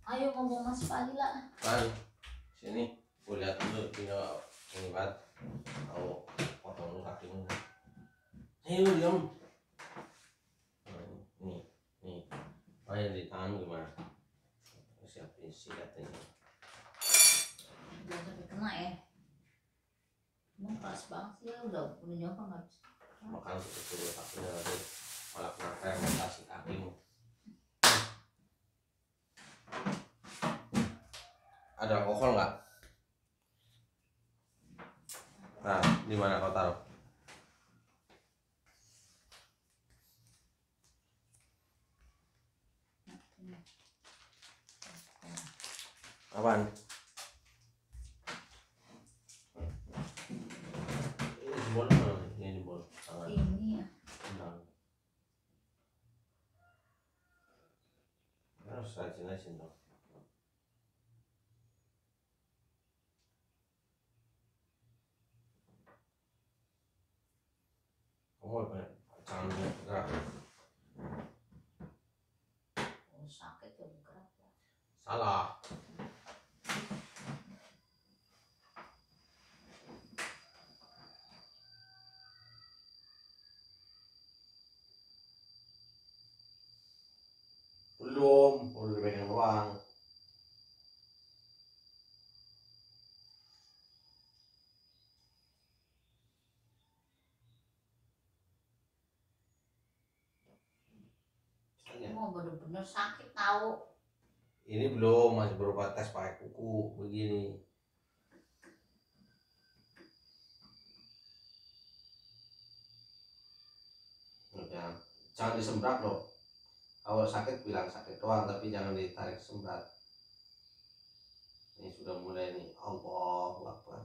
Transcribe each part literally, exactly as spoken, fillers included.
Ayo ngomong Mas Fadila. Pan, sini, gue lihat dulu tinggal ini banget. Tahu potong dulu kakimu. Nih lu diam. Nih, nih. Oh yang di tangan gimana? Siapin sikat ini. Jangan sampai kena ya. Emang keras banget sih ya, udah udah nyoba nggak bisa. Makan tutup dulu kakinya nanti malah kena fermentasi kakimu. Ada alkohol nggak? Nah, di mana kau taruh? Apaan? Ini jempol mana? Ini jempol tangan. Ini ya. Tangan. Harus rajin-rajin dong. Kamu apa? Jangan gerak. Oh, sakit ya bergerak ya. Salah. Belum, udah dipegang doang. Oh, bener-bener sakit tahu. Ini belum, masih berupa tes pakai kuku begini. Jangan, jangan disembrak loh. Kalau sakit bilang sakit doang, tapi jangan ditarik sembrat. Ini sudah mulai nih. Allahu Akbar.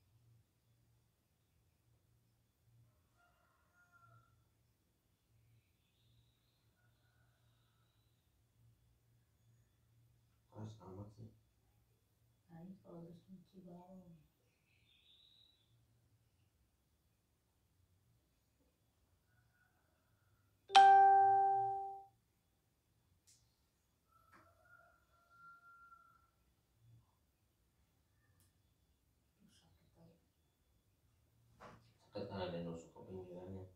Keras amat sih. Nah, ini kalau udah suci baru. Sakit karena ada nusuk ke pinggirannya.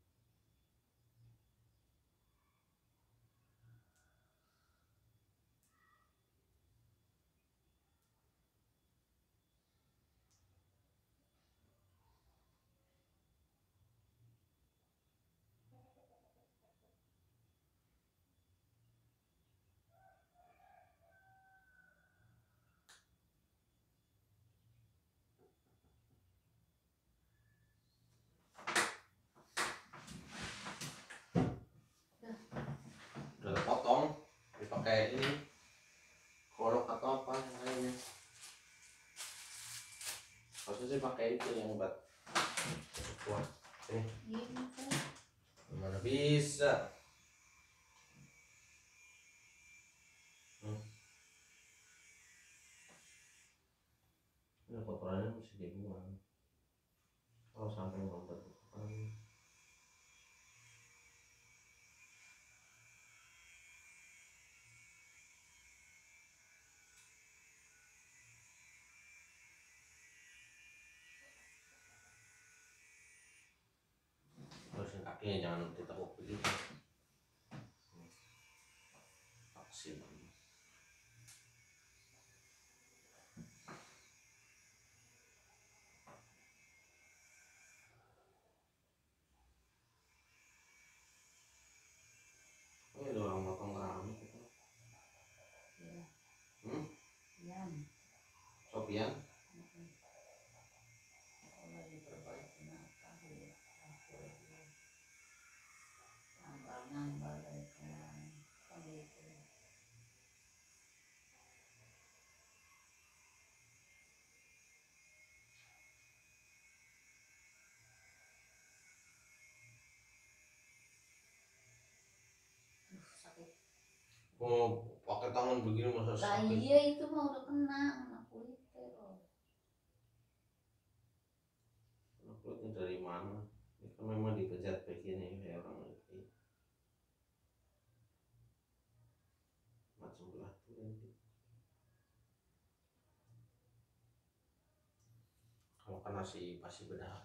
Udah terpotong, dipakai ini golok atau apa yang lainnya. Harusnya sih pakai itu yang buat kuat. Ini Ini kan. gimana bisa? Hmm. Ini kotorannya mesti dibuang. Kalau sampai ngompet kan. Terusin kakinya jangan ditekuk begitu. Vaksin. Oh, ada orang potong rambut itu. Ya. Hmm? Ya. Sopian? Kalau lagi perbaiki apa ya? Nambah-nambah dari kemarin. Kan gitu. Duh, sakit. Oh, pakai tangan begini masa Lah sakit. iya itu mah udah kena anak kulit terus. Kulitnya dari mana? Ini kan memang dipejat begini kayak orang lagi macam belah tuh. masih masih berdarah.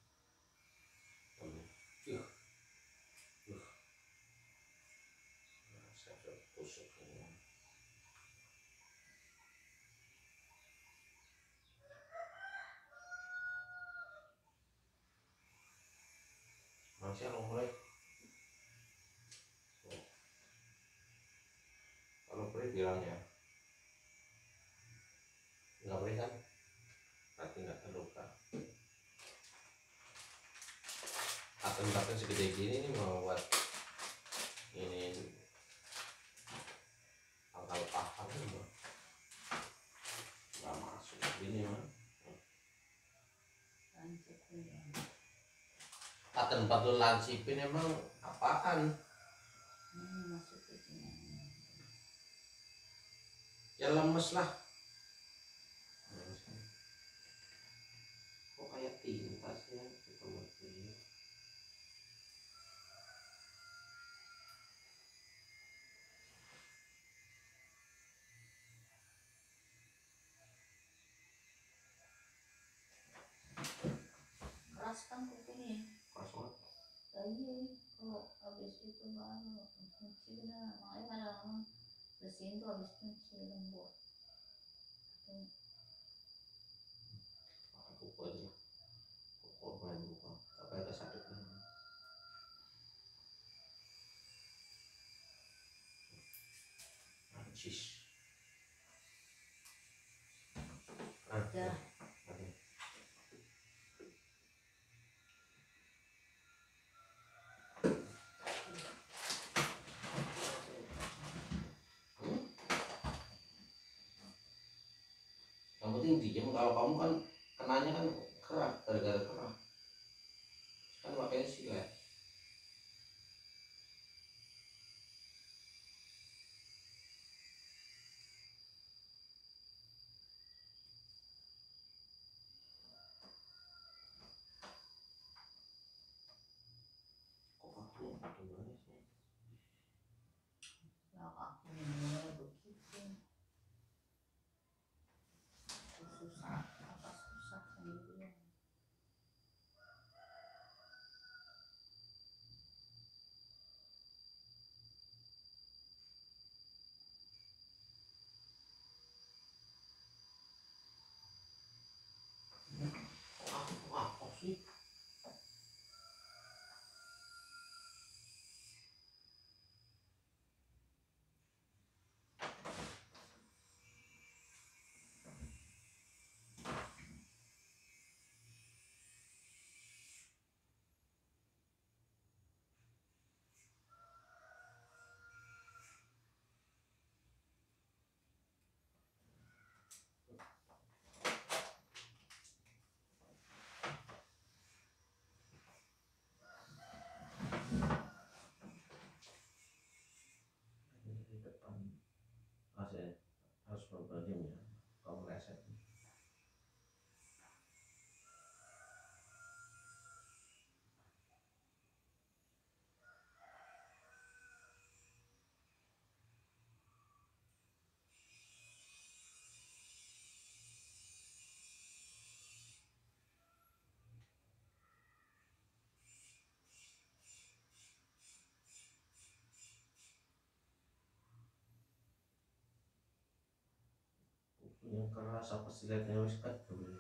Hmm. Yuh, yuh. Nah, saya sudah tusuk ini. Masih aku mulai. Oh, kalau perih bilang ya, nggak perih kan? Berarti nggak terluka. Akan-akan segede gini nih mau buat ini akal paham mah nggak masuk gini mah. Lancipin ya. Akan patut lancipin emang apaan? Ini masuk ke sini. Ya lemes lah. Kok kayak tinta sih ya kita mesti. Keras kan kupingnya. Kosong. Iya, kalau habis itu baru cuci benar. Makanya kadang-kadang bersihin tuh habis cuci lembut. Tapi Aku aja. Kok main buka. Tapi ada sakit nih. Anjis. Ah, ya, oke. Hmm? Yang penting diem. Kalau kamu kan kenanya kan kerak, gara-gara kerak. Kan makanya silet. Kok aku gimana sih? ya aku ini begitu. Susah, apa susah sendirian. Kok aku kok apa sih? Ini di depan. Masih harus berbagi ya. Kamu reset. Yang keras apa siletnya wis kedul.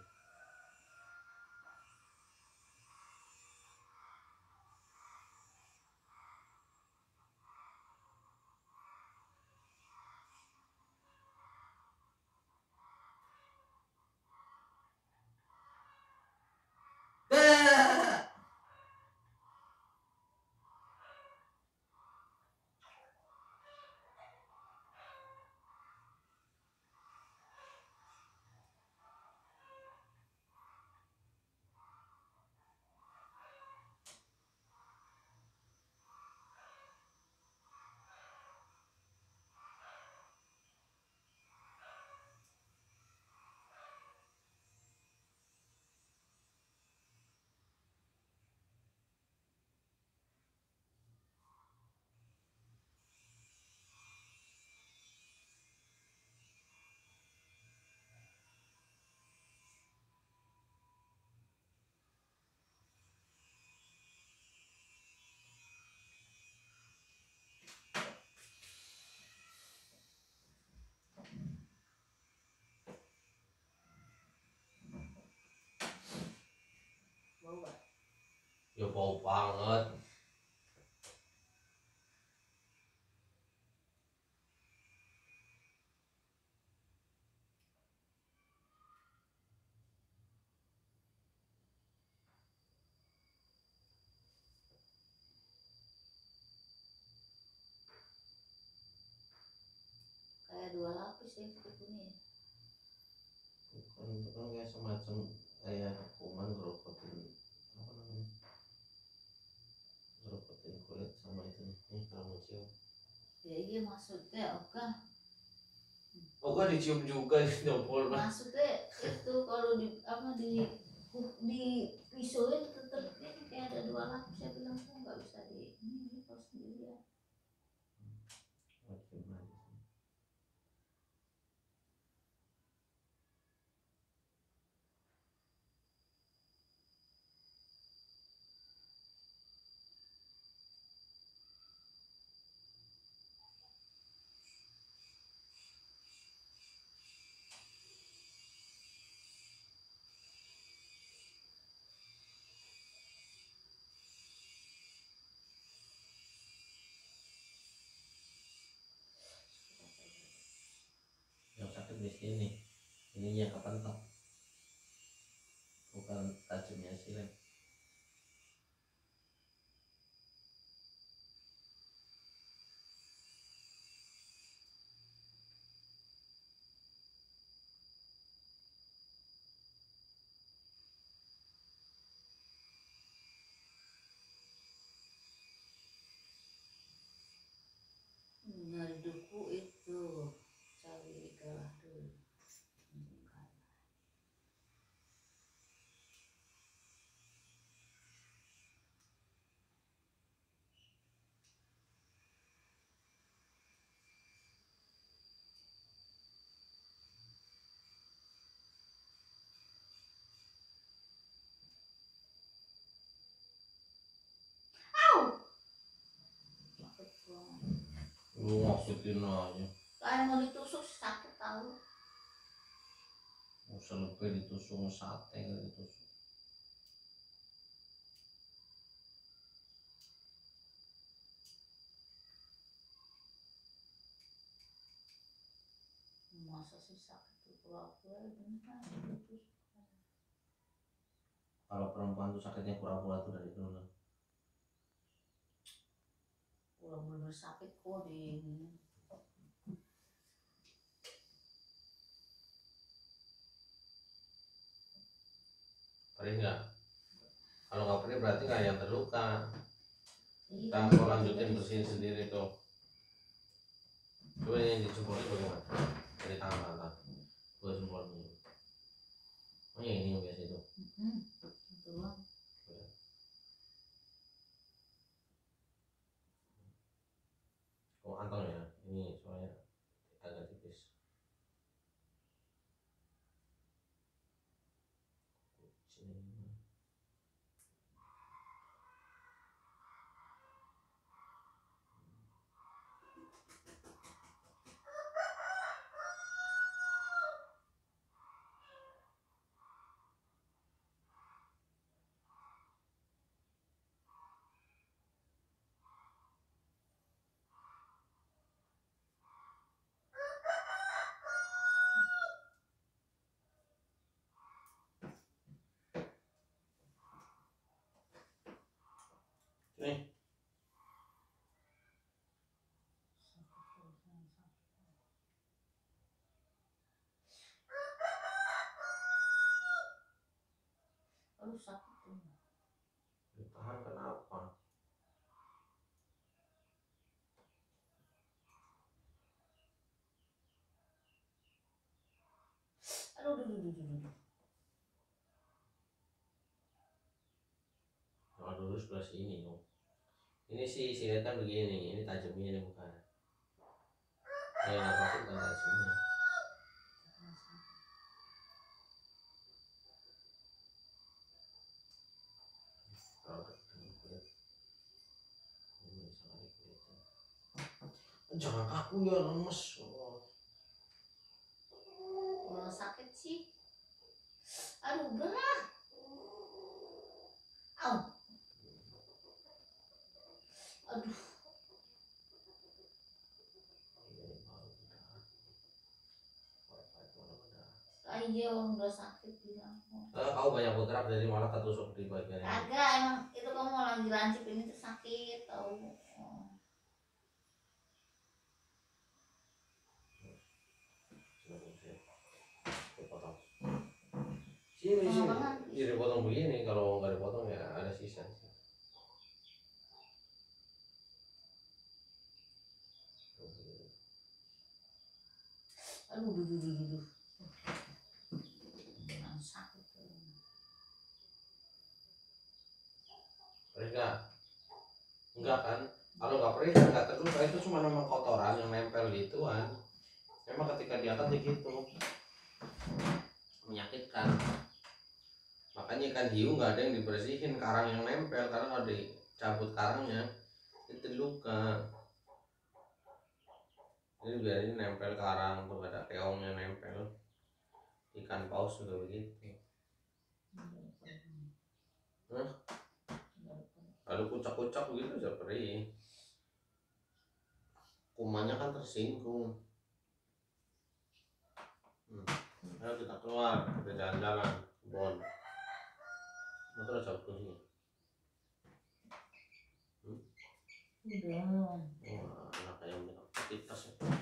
dua lapis ya kukunya. bukan itu kan kayak semacam kayak kuman ngerokotin apa namanya, ngerokotin kulit sama itu nih kalau cium. Ya iya maksudnya oke. Oh kan dicium juga di jempol mah. Maksudnya itu kalau di apa di di pisuin tetep ini kayak ada dua lapis, saya bilang tuh nggak bisa di ini kalau sendirian. Oh, cium aja sih. Yang sakit di sini, ininya kapan tak, bukan tajamnya sih. Nyari duku itu cari galah dulu. Sakit banget. Lu maksudin aja. Kayak mau ditusuk sakit tahu. Usah lebih ditusuk sate kali ditusuk. Masa sih sakit tuh pura-pura beneran ditusuk. Kalau perempuan tuh sakitnya pura-pura tuh dari dulu. Pura-pura sakit kok di ini. Perih nggak? Kalau nggak perih berarti nggak yang terluka. Iya, Kita kan mau lanjutin tiba-tiba bersihin sendiri tuh. Coba yang dijempolin bagaimana? Dari tangan tangan. Gue jempolin. Oh ya ini yang biasa itu. Mm-mm, itu doang. Oh anteng ya. Ini soalnya agak tipis. Sini. Nih. Aduh sakit tuh. Ditahan kenapa? Aduh, duh, duh, duh, duh, duh. Kalau dulu sebelah sini dong. Ini sih silet kan begini, ini tajamnya ini bukan. Eh, apa pun bukan tajamnya. Kalau ketemu kulit, ini misalnya kulitnya. Jangan kaku ya lemes. Oh. Kalau sakit sih. Aduh gerah. Au. Aduh. Iya orang udah sakit bilang. Eh, kau banyak bergerak jadi malah ketusuk di bagian ini. Agak emang itu kamu lagi lancip ini tuh sakit tau. Oh. dipotong. Sini sini, Tengah-tengah. jadi dipotong begini, kalau nggak dipotong ya ada sisa. Aduh, duh, duh, duh, duh, duh. Jangan sakit tuh. Perih nggak? Enggak kan? Kalau nggak perih kan nggak terluka, itu cuma memang kotoran yang nempel gituan. Memang ketika diangkat ya gitu menyakitkan. Makanya ikan hiu nggak ada yang dibersihin karang yang nempel, karena kalau dicabut karangnya itu luka. Ini biarin nempel karang tuh, ada keongnya nempel. Ikan paus juga begitu. Hah? Lalu kucak-kucak begitu aja perih. Kumannya kan tersinggung. Hmm. Ayo kita keluar, kita jalan-jalan, bon. Motor cabut kunci. Hmm? Udah. Wah, anak ayam kita aktivitas ya.